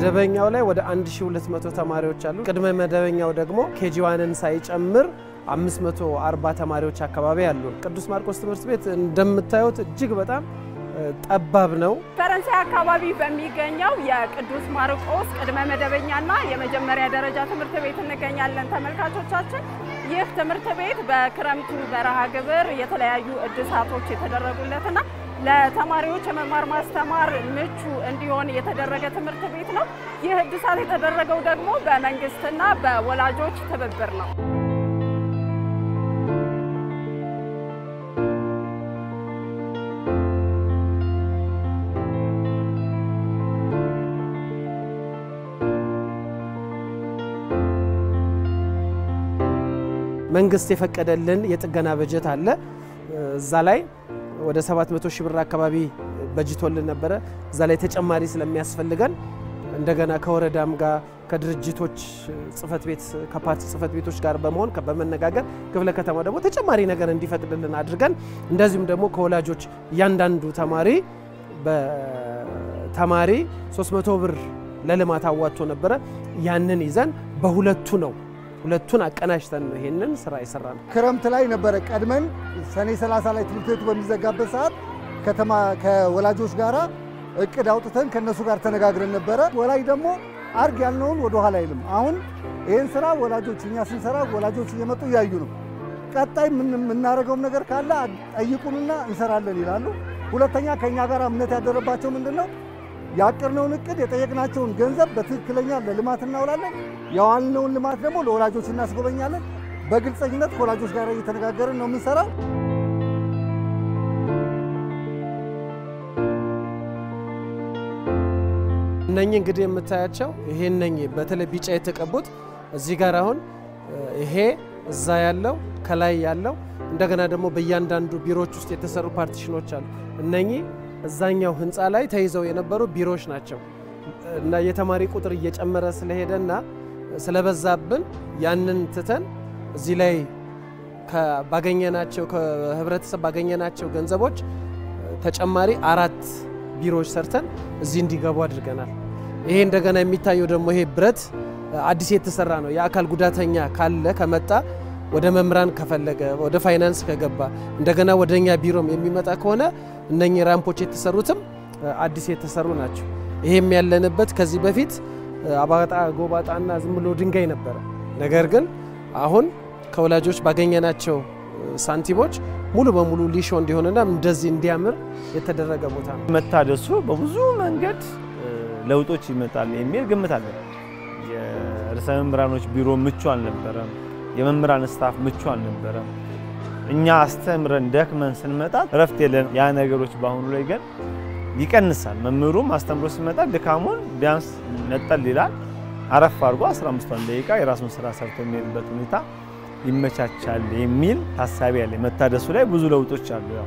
መደበኛው ላይ ወደ 1200 ተማሪዎች አሉ ቅድመ መደበኛው ደግሞ ኬጂ1ን ሳይጨምር 540 ተማሪዎች አካባቢ አሉ ቅዱስ ማርቆስ ትምህርት ቤት እንደምታዩት እጅግ በጣም ጠባብ ነው ፈረንሳይ አካባቢ በሚገኘው የቅዱስ ማርቆስ ቅድመ መደበኛና የመጀመሪያ ደረጃ ትምህርት ቤት እንገኛለን ተመልካቾቻችን ይህ ትምህርት ቤት በክረምቱ በረሃ ግብር የተለያዩ እድሳቶች የተደረጉለትና ለተማሪዎች የመማር ማስተማር ምቹ እንዲሆን የተደረገ ትምህርት ቤት ነው ይህ እድሳት የተደረገው ደግሞ በመንግስትና በወላጆች ትብብር ነው መንግስት የፈቀደልን የጥገና በጀት አለ እዛ ላይ ወደ 700 ሺህ ብር አካባቢ በጅቶልን ነበር እዛ ላይ ተጨማሪ ስለሚያስፈልገን እንደገና ከወረዳም ጋር ከድርጅቶች ጽፈት ቤት ከፓርቲ ጽፈት ቤቶች ጋር በመሆን በመነጋገር ክፍለ ከተማ ደግሞ ተጨማሪ ነገር እንዲፈቅድልን አድርገን እንደዚሁም ደግሞ ከወላጆች ያንዳንዱ ተማሪ 300 ብር ለልማት አዋጥቶ ነበር ያንን ይዘን በሁለቱ ነው ሁለቱን አቀናጅተን ነው ይሄንን ስራ ይሰራል ክረምት ላይ ነበር ቀድመን ሰኔ 30 ላይ ትምህርት ቤቱ በሚዘጋበት ሰዓት ከተማ ከወላጆች ጋራ እቅድ አውጥተን ከነሱ ጋር ተነጋግረን ነበር ወላጅ ደግሞ አርግ ያልነውን ወደ ኋላ አይልም አሁን ይሄን ስራ ወላጆች እኛ ስንሰራ ወላጆች እየመጡ ያዩ ነው ቀጣይ ምን እናረጋው ነገር ካለ ጠይቁንና እንሰራለን ይላሉ ሁለተኛ ከኛ ጋር እምነት ያደረባቸው ምንድነው ያቀርነውን እቅድ የጠየቅናቸውን ገንዘብ በትክክለኛ ለልማት እናውላለን ያዋልነውን ልማት ደግሞ ለወላጆች እናስጎበኛለን በግልጽነት ከወላጆች ጋር እየተነጋገርን ነው የምንሰራው እነኚህ እንግዲህ የምታያቸው ይሄነኝ በተለይ ቢጫ የተቀቡት እዚህ ጋር አሁን ይሄ እዛ ያለው ከላይ ያለው እንደገና ደግሞ በእያንዳንዱ ቢሮዎች ውስጥ የተሰሩ ፓርቲሽኖች አሉ እነኚህ እዛኛው ህንጻ ላይ ተይዘው የነበሩ ቢሮዎች ናቸው እና የተማሪ ቁጥር እየጨመረ ስለሄደና ስለበዛብን ያንን ትተን እዚህ ላይ ባገኘናቸው ከህብረተሰብ ባገኘናቸው ገንዘቦች ተጨማሪ 4 ቢሮዎች ሰርተን እዚህ እንዲገቡ አድርገናል ይሄ እንደገና የሚታየው ደግሞ ይሄ ብረት አዲስ የተሰራ ነው የአካል ጉዳተኛ ካለ ከመጣ ወደ መምራን ከፈለገ ወደ ፋይናንስ ከገባ እንደገና ወደኛ ቢሮም የሚመጣ ከሆነ እነኚህ ራምፖች የተሰሩትም አዲስ የተሰሩ ናቸው ይሄም ያለንበት ከዚህ በፊት አባጣ ጎባጣና ዝም ብሎ ድንጋይ ነበር ነገር ግን አሁን ከወላጆች ባገኘናቸው ሳንቲሞች ሙሉ በሙሉ ሊሾ እንዲሆንና እንደዚህ እንዲያምር የተደረገ ቦታ ነው መታደሱ በብዙ መንገድ ለውጦች ይመጣል የሚል ግምት አለ የርዕሰ መምህራኖች ቢሮ ምቹ አልነበረም የመምህራን ስታፍ ምቹ አልነበረም እኛ አስተምረን ደክመን ስንመጣ ረፍት የለን ያ ነገሮች ባሁኑ ላይ ግን ይቀንሳል መምህሩም አስተምሮ ሲመጣ ድካሙን ቢያንስ ነጠል ይላል አረፍ አድርጎ 15 ደቂቃ የራሱን ስራ ሰርቶ የሚሄድበት ሁኔታ ይመቻቻል የሚል ሐሳብ ያለ መታደሱ ላይ ብዙ ለውጦች አሉ ያው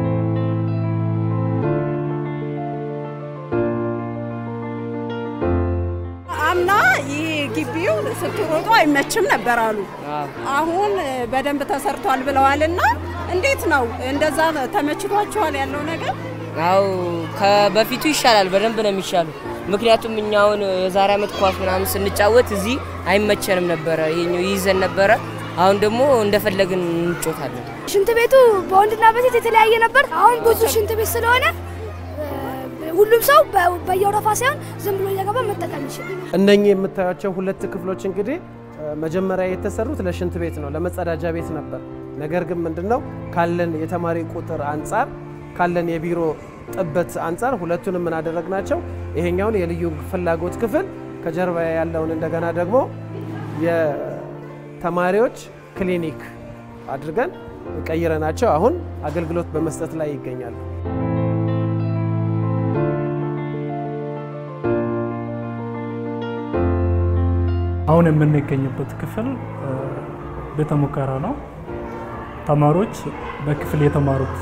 አምና ግቢው ስትሮጡ አይመችም ነበር አሉ አሁን በደንብ ተሰርቷል ብለዋልና እንዴት ነው እንደዛ ተመችቷቸዋል ያለው ነገር ያው ከበፊቱ ይሻላል በደንብ ነው የሚሻለው ምክንያቱም እኛውን የዛሬ አመት ኳስ ምናምን ስንጫወት እዚህ አይመቸንም ነበር ይሄኛው ይዘን ነበር አሁን ደግሞ እንደፈለግን እንጮታለን ሽንት ቤቱ በወንድና በሴት የተለያየ ነበር አሁን ብዙ ሽንት ቤት ስለሆነ ሁሉም ሰው በየወረፋ ሳይሆን ዝም ብሎ እየገባ መጠቀም ይችላል እነኚህ የምታያቸው ሁለት ክፍሎች እንግዲህ መጀመሪያ የተሰሩት ለሽንት ቤት ነው ለመጸዳጃ ቤት ነበር ነገር ግን ምንድነው ካለን የተማሪ ቁጥር አንፃር ካለን የቢሮ ጥበት አንፃር ሁለቱንም ምን አደረግናቸው ይሄኛውን የልዩ ፍላጎት ክፍል ከጀርባ ያለውን እንደገና ደግሞ የተማሪዎች ክሊኒክ አድርገን ቀይረናቸው አሁን አገልግሎት በመስጠት ላይ ይገኛሉ አሁን የምንገኝበት ክፍል ቤተ ሙከራ ነው ተማሪዎች በክፍል የተማሩት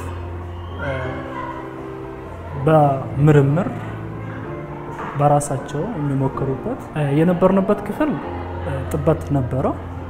በምርምር በራሳቸው የሚሞክሩበት የነበርንበት ክፍል ጥበት ነበረ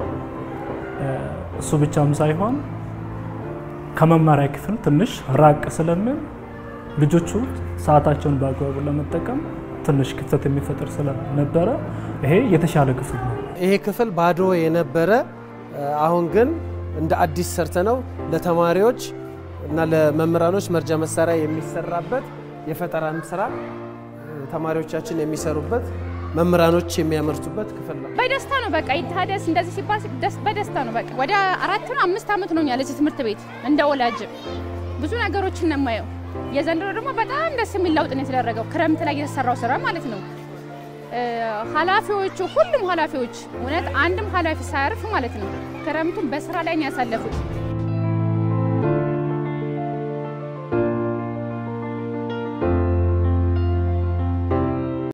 እሱ ብቻም ሳይሆን ከመማሪያ ክፍል ትንሽ ራቅ ስለምን ልጆቹ ሰዓታቸውን በአግባቡ ለመጠቀም ትንሽ ክፍተት የሚፈጠር ስለነበረ ይሄ የተሻለ ክፍል ነው። ይሄ ክፍል ባዶ የነበረ አሁን ግን እንደ አዲስ ሰርተነው ለተማሪዎች እና ለመምህራኖች መርጃ መሳሪያ የሚሰራበት የፈጠራን ስራ ተማሪዎቻችን የሚሰሩበት መምህራኖች የሚያመርቱበት ክፍል ነው። በደስታ ነው በቃ ይታደስ እንደዚህ ሲባል በደስታ ነው በቃ። ወደ 4 ነው 5 አመት ነው ያለች ትምህርት ቤት እንደ ወላጅ ብዙ ነገሮችን ነው የማየው። የዘንድሮ ደግሞ በጣም ደስ የሚል ለውጥ ነው የተደረገው ክረምት ላይ የተሰራው ስራ ማለት ነው። ኃላፊዎቹ ሁሉም ኃላፊዎች እውነት አንድም ኃላፊ ሳያርፍ ማለት ነው ክረምቱን በስራ ላይ ነው ያሳለፉት።